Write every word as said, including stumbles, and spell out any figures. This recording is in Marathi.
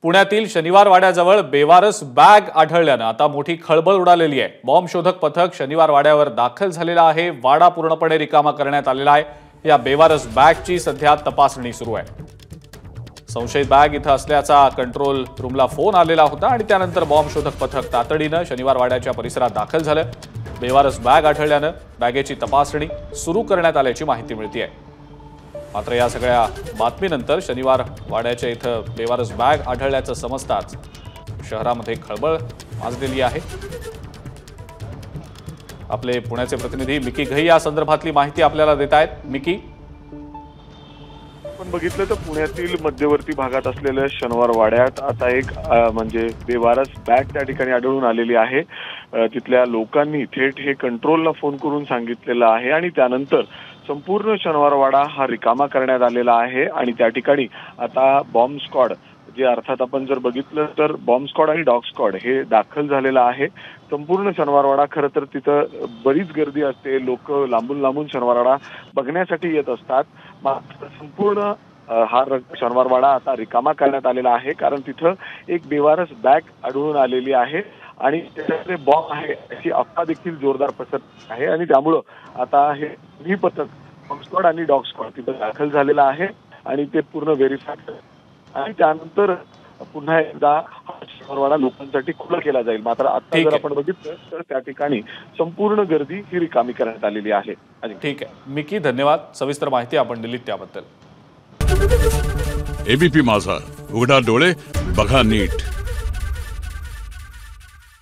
पुण्यातील शनिवार वाड्याजवळ बेवारस बॅग आढळल्यानं आता मोठी खळबळ उडालेली आहे। बॉम्ब शोधक पथक शनिवार वाड्यावर दाखल झालेला आहे। वाडा पूर्णपणे रिकामा करण्यात आलेला आहे। या बेवारस बॅगची सध्या तपासणी सुरू आहे। संशयित बॅग इथं असल्याचा कंट्रोल रूमला फोन आलेला होता आणि त्यानंतर बॉम्ब शोधक पथक तातडीनं शनिवार वाड्याच्या परिसरात दाखल झालं। बेवारस बॅग आढळल्यानं बॅगेची तपासणी सुरू करण्यात आल्याची माहिती मिळते। मात्र या सगळ्या बातमीनंतर शनिवार वाड्याच्या इथं बेवारस बॅग आढळल्याचं समजताच शहरामध्ये खळबळ माजलेली आहे। आपले पुण्याचे प्रतिनिधी मिकी घई या संदर्भातली माहिती आपल्याला देत आहेत। मिकी, आपण बघितलं तर पुण्यातील मध्यवर्ती भागात असलेल्या शनिवार वाड्यात आता एक म्हणजे बेवारस बॅग त्या ठिकाणी आढळून आलेली आहे। तिथल्या लोकांनी थेट हे कंट्रोलला फोन करून सांगितलेलं आहे आणि त्यानंतर संपूर्ण शनिवार वाडा हा रिकामा करण्यात आलेला आहे आणि त्या ठिकाणी आता बॉम्ब स्क्वॉड जे अर्थात आपण जर बघितलं तर बॉम्ब स्क्वॉड आणि डॉग स्क्वॉड हे दाखल झालेलं आहे। संपूर्ण शनिवार वाडा खरं तर तिथं बरीच गर्दी असते, लोक लांबून लांबून शनिवार वाडा बघण्यासाठी येत असतात। मात्र संपूर्ण हा शनिवार वाडा आता रिकामा करण्यात आलेला आहे कारण तिथं एक बेवारस बॅग आढळून आलेली आहे आणि त्याच्याकडे बॉम्ब आहे अशी अफवा देखील जोरदार पसरत आहे आणि त्यामुळं आता हे दोन्ही पथक बॉम्ब स्क्वॉड आणि डॉग स्क्वॉड तिथं दाखल झालेला आहे आणि ते पूर्ण व्हेरीफाय आणि त्यानंतर पुन्हा एकदा हा शनिवार वाडा लोकांसाठी खुला केला जाईल। मात्र आता जर आपण बघितलं तर त्या ठिकाणी संपूर्ण गर्दी ही रिकामी करण्यात आलेली आहे। ठीक आहे मिकी, धन्यवाद। सविस्तर माहिती आपण दिलीत त्याबद्दल। एबीपी माझा, उघडा डोळे बघा नीट।